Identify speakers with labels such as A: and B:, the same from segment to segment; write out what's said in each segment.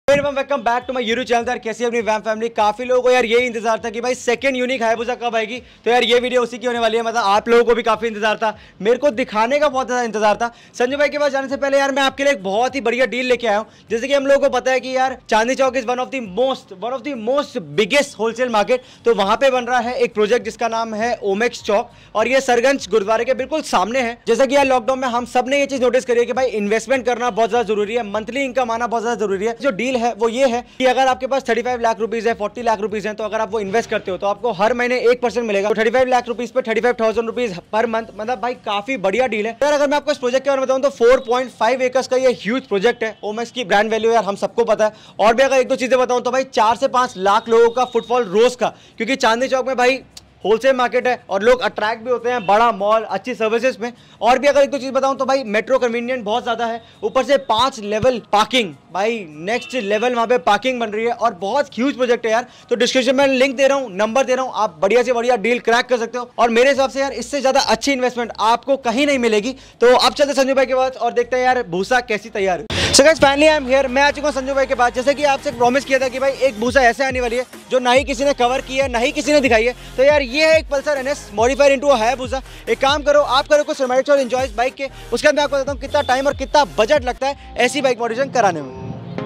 A: Welcome back to my YouTube channel. यार कैसी अपनी वैम फैमिली। काफी लोगों को यार ये इंतजार था कि भाई सेकंड यूनिक हायाबुसा कब आएगी, तो यार ये वीडियो उसी की होने वाली है। मतलब आप लोगों को भी काफी इंतजार था, मेरे को दिखाने का बहुत ज्यादा इंतजार था। संजू भाई के पास जाने से पहले यार मैं आपके लिए एक बहुत ही बढ़िया डील लेके आया हूँ। जैसे कि हम लोगों को पता है कि यार Chandni Chowk is one of the most biggest wholesale market. तो वहां पे बन रहा है एक प्रोजेक्ट जिसका नाम है ओमेक्स चौक, और ये सरगंज गुरुद्वारे के बिल्कुल सामने है। जैसा कि यार लॉकडाउन में हम सब ने ये चीज नोटिस करी है कि भाई इन्वेस्टमेंट करना बहुत ज्यादा जरूरी है, मंथली इनकम आना बहुत ज्यादा जरूरी है। जो डील है वो ये है कि अगर आपके पास 35 लाख रुपीज है, 40 लाख रुपीज है, तो अगर आप वो इन्वेस्ट करते हो तो आपको हर महीने 1% मिलेगा। तो 35 लाख रुपीज पे 35,000 रुपीज पर मंथ, मतलब भाई काफी बढ़िया डील है यार। अगर मैं आपको इस प्रोजेक्ट के बारे में बताऊं तो 4.5 एकर्स का ये ह्यूज प्रोजेक्ट है। ओमेक्स की ब्रांड वैल्यू यार हम सबको पता है। और भी अगर एक दो चीजें बताऊं तो भाई 4 से 5 लाख लोगों का फुटफॉल रोज का, क्योंकि चांदनी चौक में भाई होलसेल मार्केट है और लोग अट्रैक्ट भी होते हैं, बड़ा मॉल, अच्छी सर्विसेज में। और भी अगर एक दो चीज बताऊं तो भाई मेट्रो कन्वीनियंट बहुत ज्यादा है, ऊपर से 5 लेवल पार्किंग, भाई नेक्स्ट लेवल वहां पे पार्किंग बन रही है और बहुत ह्यूज प्रोजेक्ट है यार। तो डिस्क्रिप्शन में लिंक दे रहा हूं, नंबर दे रहा हूं, आप बढ़िया से बढ़िया डील क्रैक कर सकते हो। और मेरे हिसाब से यार इससे ज्यादा अच्छी इन्वेस्टमेंट आपको कहीं नहीं मिलेगी। तो अब चलते संजू भाई के पास और देखते हैं यार भूसा कैसी तैयार है। So guys finally I am here, मैं आ चुका हूं संजू भाई के पास। जैसे कि आपसे प्रॉमिस किया था कि भाई एक भूसा ऐसे आने वाली है जो ना ही किसी ने कवर किया है, ना ही किसी ने दिखाई है। तो यार ये है एक Pulsar NS modified into Hayabusa. एक काम करो, आप करो कुछ सिनेमैटिक्स और एंजॉय बाइक के, उसके बाद मैं आपको बताता हूं कितना टाइम और कितना बजट लगता है ऐसी बाइक मॉडिफिकेशन कराने में।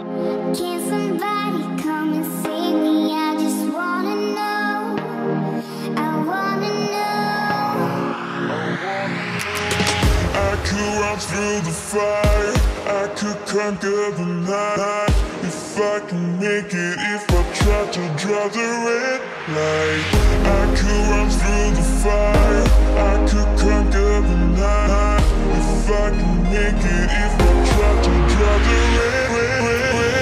A: Through the fire, I could conquer the night. If I can make it, if I try to draw the red light. I could run through the fire, I could conquer the night. If I can make it, if I try to draw the red, red, red, red.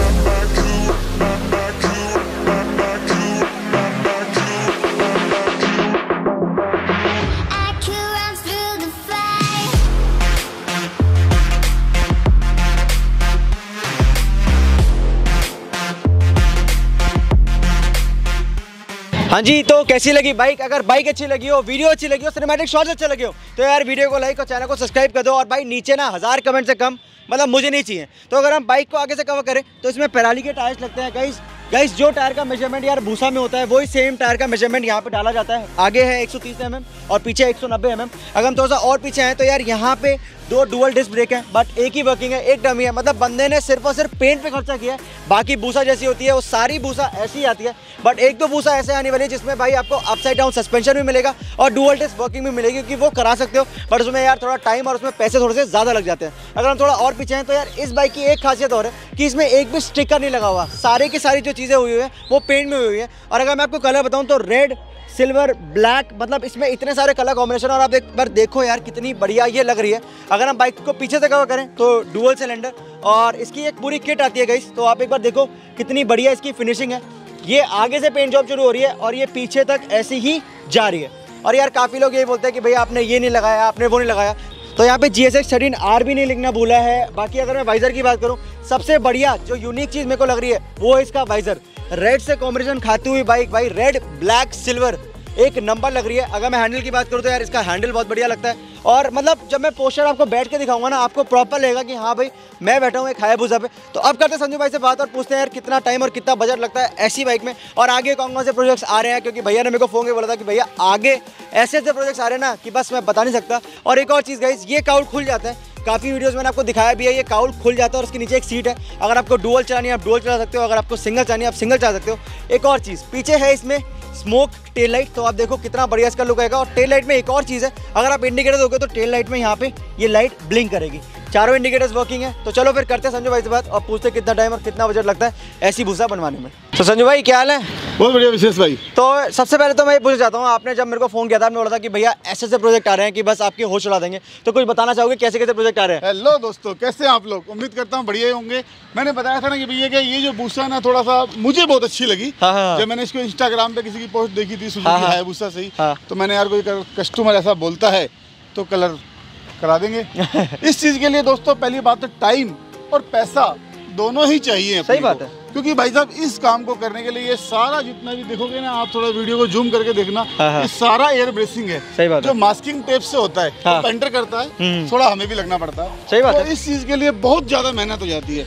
A: हाँ जी, तो कैसी लगी bike? अगर bike अच्छी लगी हो, video अच्छी लगी हो, सिनेमैटिक शॉट्स अच्छे लगे हो, तो यार वीडियो को लाइक और चैनल को सब्सक्राइब कर दो। और भाई नीचे ना 1000 कमेंट से कम मतलब मुझे नहीं चाहिए। तो अगर हम बाइक को आगे से कवर करें तो इसमें पेराली के टायर्स लगते हैं गाइस। जो टायर का मेजरमेंट यार भूसा में होता है वही सेम टायर का मेजरमेंट यहाँ पे डाला जाता है। आगे है 130 mm और पीछे 190 mm। अगर हम थोड़ा सा और पीछे हैं तो यार यहाँ पे 2 डुअल डिस्क ब्रेक है, बट एक ही वर्किंग है, एक डमी है। मतलब बंदे ने सिर्फ और सिर्फ पेंट पे खर्चा किया है। बाकी भूसा जैसी होती है वो सारी भूसा ऐसी आती है, बट एक दो भूसा ऐसे आने वाली है जिसमें भाई आपको अपसाइड डाउन सस्पेंशन भी मिलेगा और डुअल डिस्क वर्किंग भी मिलेगी, क्योंकि वो करा सकते हो। बट उसमें यार थोड़ा टाइम और उसमें पैसे थोड़े से ज़्यादा लग जाते हैं। अगर हम थोड़ा और पीछे हैं तो यार इस बाइक की एक खासियत और है कि इसमें एक भी स्टिकर नहीं लगा हुआ। सारी की सारी जो चीज़ें हुई है वो पेंट में हुई है। और अगर मैं आपको कलर बताऊँ तो रेड, सिल्वर, ब्लैक, मतलब इसमें इतने सारे कलर कॉम्बिनेशन। और आप एक बार देखो यार कितनी बढ़िया ये लग रही है। अगर हम बाइक को पीछे से कवर करें तो डुअल सिलेंडर और इसकी एक पूरी किट आती है गाइस। तो आप एक बार देखो कितनी बढ़िया इसकी फिनिशिंग है। ये आगे से पेंट जॉब शुरू हो रही है और ये पीछे तक ऐसी ही जा रही है। और यार काफ़ी लोग ये बोलते हैं कि भैया आपने ये नहीं लगाया, आपने वो नहीं लगाया। तो यहाँ पे GSX 13R भी नहीं लिखना भूला है। बाकी अगर मैं वाइजर की बात करूँ, सबसे बढ़िया जो यूनिक चीज़ मेरे को लग रही है वो है इसका वाइजर। रेड से कॉम्बिनेशन खाती हुई बाइक, भाई रेड, ब्लैक, सिल्वर एक नंबर लग रही है। अगर मैं हैंडल की बात करूँ तो यार इसका हैंडल बहुत बढ़िया लगता है। और मतलब जब मैं पोस्टर आपको बैठ के दिखाऊंगा ना, आपको प्रॉपर लगेगा कि हाँ भाई मैं बैठा हूँ एक हायाबुसा पे। तो अब करते हैं संजू भाई से बात और पूछते हैं यार कितना टाइम और कितना बजट लगता है ऐसी बाइक में, और आगे कौन कौन से प्रोजेक्ट्स आ रहे हैं। क्योंकि भैया ने मेरे को फोन के बोला था कि भैया आगे ऐसे ऐसे प्रोजेक्ट्स आ रहे हैं ना कि बस मैं बता नहीं सकता। और एक और चीज़ गाइस, ये काउल खुल जाता है। काफ़ी वीडियोस मैंने आपको दिखाया भी है, ये काउल खुल जाता है और उसके नीचे एक सीट है। अगर आपको डुअल चलानी है आप डुअल चला सकते हो, अगर आपको सिंगल चलानी है आप सिंगल चला सकते हो। एक और चीज़ पीछे है इसमें स्मोक टेल लाइट, तो आप देखो कितना बढ़िया इसका लुक आएगा। और टेल लाइट में एक और चीज़ है, अगर आप इंडिकेटर दोगे तो टेल लाइट में यहाँ पे ये लाइट ब्लिंक करेगी। चारों इंडिकेटर्स वर्किंग है। तो चलो फिर करते हैं संजू भाई से बात और पूछते हैं कितना टाइम और कितना बजट लगता है ऐसी भूसा बनवाने में। तो संजू भाई क्या हाल है?
B: बहुत बढ़िया विशेष भाई।
A: तो सबसे पहले तो मैं ये पूछना चाहता हूँ, आपने जब मेरे को फोन किया था आपने बोला था कि भैया ऐसे ऐसे प्रोजेक्ट आ रहे हैं कि बस आपकी होश उड़ा देंगे। तो कुछ बताना चाहोगे कैसे कैसे प्रोजेक्ट आ रहे हैं?
B: हेलो दोस्तों, कैसे हैं आप लोग? उम्मीद करता हूँ बढ़िया ही होंगे। मैंने बताया था ना कि भैया ये जो भूसा ना थोड़ा सा मुझे बहुत अच्छी लगी। जब मैंने इसको इंस्टाग्राम पे किसी की पोस्ट देखी थी सुजुकी हायाबुसा से ही, तो मैंने यार कोई कस्टमर ऐसा बोलता है तो कलर करा देंगे। इस चीज़ के लिए दोस्तों पहली बात है टाइम और पैसा दोनों ही चाहिए।
A: सही बात है,
B: क्योंकि भाई साहब इस काम को करने के लिए ये सारा जितना भी देखोगे ना, आप थोड़ा वीडियो को जूम करके देखना, ये सारा एयर ब्रेसिंग है।
A: सही बात है।
B: जो मास्किंग टेप से होता है तो पेंटर करता है, थोड़ा हमें भी लगना पड़ता है।
A: सही बात है।
B: तो इस चीज़ के लिए बहुत ज़्यादा मेहनत हो जाती है।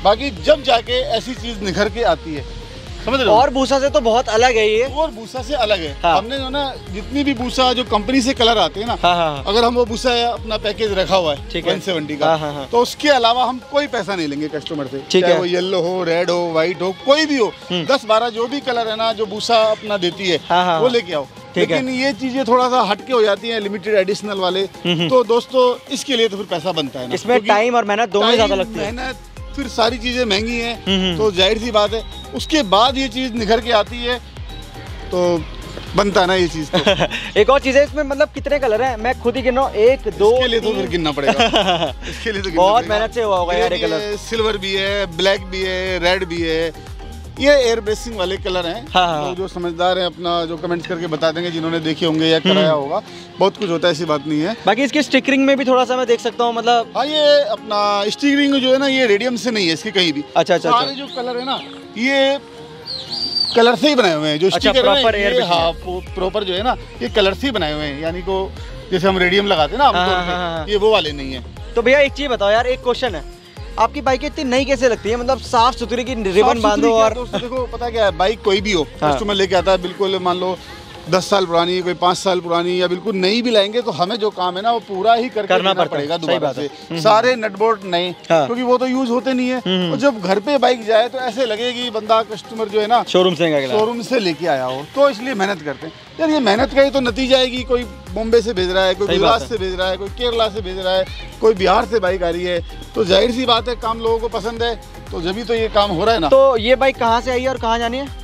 B: बाकी जब जाके ऐसी चीज निखर के आती है, समझ रहे हो।
A: और भूसा से तो बहुत अलग है ये,
B: और भूसा से अलग है। हमने जो ना जितनी भी भूसा जो कंपनी से कलर आते हैं ना, अगर हम वो भूसा अपना पैकेज रखा हुआ है 170 का, तो उसके अलावा हम कोई पैसा नहीं लेंगे कस्टमर से, चाहे वो येलो हो, रेड हो, व्हाइट हो, कोई भी हो, 10-12 जो भी कलर है ना जो भूसा अपना देती है वो लेके आओ। लेकिन ये चीजें थोड़ा सा हटके हो जाती हैं, लिमिटेड एडिशनल वाले, तो दोस्तों इसके लिए तो फिर पैसा बनता है ना,
A: इसमें टाइम और मेहनत दोनों ज्यादा लगती है,
B: मेहनत, फिर सारी चीजें महंगी हैं, तो जाहिर सी बात है उसके बाद ये चीज निखर के आती है तो बनता है ना ये चीज तो।
A: एक और चीज है इसमें, मतलब कितने कलर हैं मैं खुद ही गिन रहा हूँ, 1 2
B: इसके लिए तो फिर गिनना पड़ेगा इसके लिए तो
A: बहुत मेहनत से हुआ होगा यार ये कलर।
B: सिल्वर भी है, ब्लैक भी है, रेड भी है, ये एयर ब्रेसिंग वाले कलर हैं। तो जो समझदार हैं अपना जो कमेंट्स करके बता देंगे, जिन्होंने देखे होंगे या कराया होगा, बहुत कुछ होता है, ऐसी बात नहीं है।
A: बाकी इसकी स्टिकरिंग में भी थोड़ा सा मैं देख सकता हूँ, मतलब
B: हाँ ये अपना स्टिकरिंग जो है ना ये रेडियम से नहीं है इसकी कहीं भी।
A: अच्छा।
B: सारे जो कलर है ना ये कलर से ही बनाए हुए हैं, जो स्टिकर है हाँ प्रॉपर जो है ना ये कलर से ही बनाए हुए हैं, यानी को जैसे हम रेडियम लगाते हैं ना, ये वो वाले नहीं है।
A: तो भैया एक चीज बताओ यार, एक क्वेश्चन है, आपकी बाइक इतनी नई कैसे लगती है, मतलब साफ सुथरी की रिबन बांधो। और
B: दोस्तों देखो पता क्या है, बाइक कोई भी हो, कस्टमर लेके आता है बिल्कुल मान लो 10 साल पुरानी, कोई 5 साल पुरानी या बिल्कुल नई भी लाएंगे, तो हमें जो काम है ना वो पूरा ही करना पड़ेगा दोबारा से, सारे नटबोल्ट नए, क्योंकि वो तो यूज होते नहीं है। और जब घर पे बाइक जाए तो ऐसे लगेगी बंदा कस्टमर जो है ना शोरूम से लेके आया हो, तो इसलिए मेहनत करते हैं यार। ये मेहनत का ही तो नतीजा है कि कोई बॉम्बे से भेज रहा है, कोई गुजरात से भेज रहा है, कोई केरला से भेज रहा है, कोई बिहार से बाइक आ रही है, तो जाहिर सी बात है काम लोगों को पसंद है, तो जब भी तो ये काम हो रहा है ना।
A: तो ये बाइक कहाँ से आई है और कहाँ जानी है?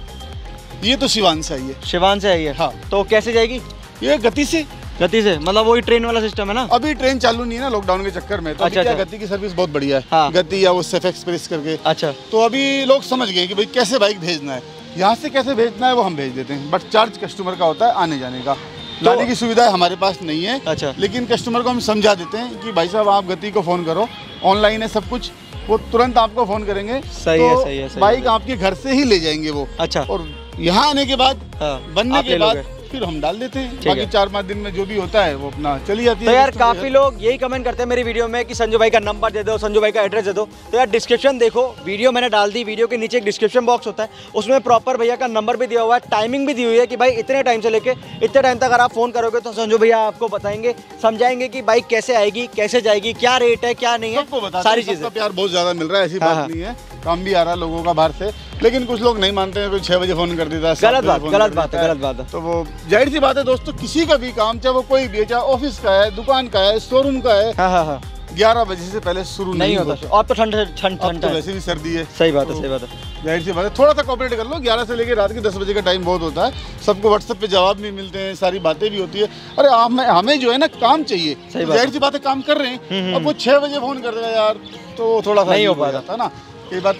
B: ये तो सिवान से आई है।
A: सिवान से आई है? हाँ। तो कैसे जाएगी?
B: ये गति से,
A: मतलब वही ट्रेन वाला सिस्टम है ना?
B: अभी ट्रेन चालू नहीं है ना लॉकडाउन के चक्कर में, तो अच्छा, गति की सर्विस बहुत बढ़िया है। हाँ। गति या वो सेफ एक्सप्रेस करके।
A: अच्छा।
B: तो अभी लोग समझ गए कि भाई कैसे बाइक भेजना है, यहाँ से कैसे भेजना है वो हम भेज देते हैं, बट चार्ज कस्टमर का होता है आने जाने का। लाने की सुविधा हमारे पास नहीं है। अच्छा। लेकिन कस्टमर को हम समझा देते हैं कि भाई साहब आप गति को फोन करो, ऑनलाइन है सब कुछ, वो तुरंत आपको फोन करेंगे। सही है। बाइक आपके घर से ही ले जाएंगे वो। अच्छा। और यहाँ आने के बाद बनने के बाद फिर हम डाल देते हैं, बाकी 4-5 दिन में जो भी होता है वो अपना चली जाती है।
A: तो यार काफी लोग यही कमेंट करते हैं मेरी वीडियो में कि संजू भाई का नंबर दे दो, संजू भाई का एड्रेस दे दो। तो यार डिस्क्रिप्शन देखो, वीडियो मैंने डाल दी, वीडियो के नीचे एक डिस्क्रिप्शन बॉक्स होता है, उसमें प्रॉपर भैया का नंबर भी दिया हुआ है, टाइमिंग भी दी हुई है कि भाई इतने टाइम से लेके इतने टाइम तक अगर आप फोन करोगे तो संजू भैया आपको बताएंगे, समझाएंगे कि बाइक कैसे आएगी, कैसे जाएगी, क्या रेट है, क्या नहीं है, सारी चीजें।
B: प्यार बहुत ज्यादा मिल रहा है, ऐसी बात नहीं है, काम भी आ रहा है लोगों का बाहर से, लेकिन कुछ लोग नहीं मानते हैं, कोई 6 बजे फोन कर देता है। गलत बात है। तो वो जाहिर सी बात है दोस्तों, किसी का भी काम, चाहे वो कोई भी है, चाहे ऑफिस का है, दुकान का है, शोरूम का है, 11 बजे से पहले शुरू नहीं होता।
A: और तो ठंड
B: वैसे भी सर्दी है।
A: सही बात है।
B: जाहिर सी बात है, थोड़ा सा कोऑपरेट कर लो। 11 से लेकर रात के 10 बजे का टाइम बहुत होता है, सबको व्हाट्सएप पे जवाब भी मिलते हैं, सारी बातें भी होती है। अरे हमें जो है ना काम चाहिए, जाहिर सी बात है काम कर रहे हैं, अब वो 6 बजे फोन कर देगा यार, तो थोड़ा सा नहीं हो पाता ना। ये बात,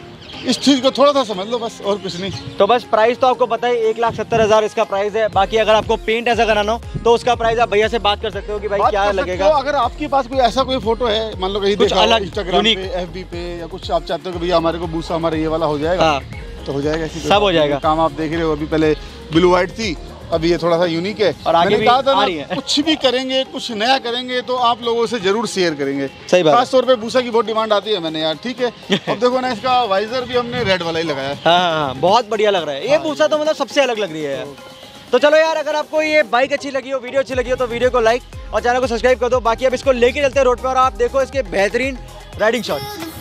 B: इस चीज को थोड़ा सा समझ लो बस, और कुछ नहीं।
A: तो बस प्राइस तो आपको पता है, 1,70,000 इसका प्राइस है। बाकी अगर आपको पेंट ऐसा कराना हो तो उसका प्राइस आप भैया से बात कर सकते हो कि भाई क्या लगेगा।
B: अगर आपके पास कोई ऐसा कोई फोटो है, मान लो कहीं कुछ अलग इंस्टाग्राम पे, FB पे, या कुछ आप चाहते हो कि भैया हमारे को भूसा हमारा ये वाला हो जाएगा, तो हो जाएगा,
A: सब हो जाएगा।
B: काम आप देख रहे हो, अभी पहले ब्लू व्हाइट थी, अभी ये थोड़ा सा यूनिक है, और आगे भी आ रही है। कुछ भी करेंगे, कुछ नया करेंगे तो आप लोगों से जरूर शेयर करेंगे। सही बात। खासतौर पे भूसा की बहुत डिमांड आती है मैंने यार, ठीक है। अब देखो ना, इसका वाइजर भी हमने रेड वाला ही लगाया है।
A: हाँ, बहुत बढ़िया लग रहा है ये भूसा, तो मतलब सबसे अलग लग रही है यार। तो चलो यार, अगर आपको ये बाइक अच्छी लगी हो, वीडियो अच्छी लगी हो, तो वीडियो को लाइक और चैनल को सब्सक्राइब कर दो। बाकी अब इसको लेके चलते हैं रोड पे और आप देखो इसके बेहतरीन राइडिंग शॉट्स।